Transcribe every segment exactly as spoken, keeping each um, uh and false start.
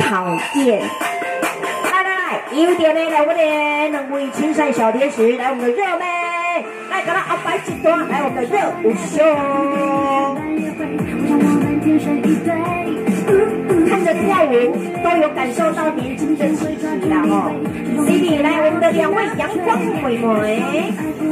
讨厌。来来来，有点的来我们的两位亲善小天使，来我们的热妹，来给他安排几段，来我们的热舞秀。看着跳舞都有感受到年轻的气息啦哦。C D 来我们的两位阳光妹妹。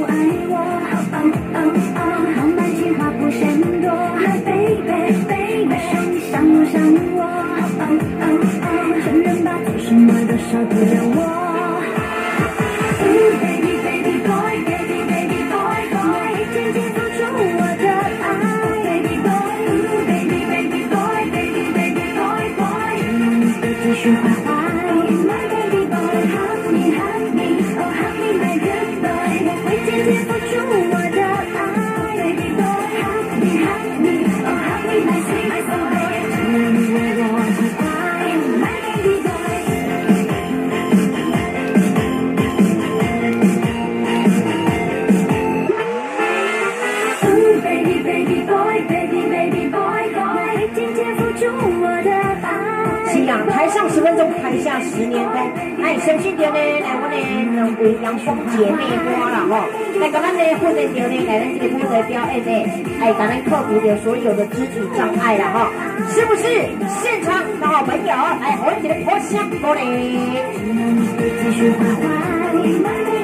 承认吧，做什么都少不了我。Baby baby boy baby baby boy boy， 渐渐付出我的爱。Baby boy baby baby boy baby baby boy boy， 只要你不继续坏坏。My baby boy hug me hug me oh hug me my good boy， 我会渐渐付出我的爱。Baby boy hug me hug me oh hug me my sweet boy， 只要你为我乖乖。台上十分钟，台下十年功。哎，相信着呢，来我们两位阳光姐妹花啦吼，来跟咱呢混得着呢，来咱这个舞台表演呢，哎，跟咱克服掉所有的肢体障碍啦哈，是不是？现场的好朋友，来，我们一个破香玻璃。继续坏坏。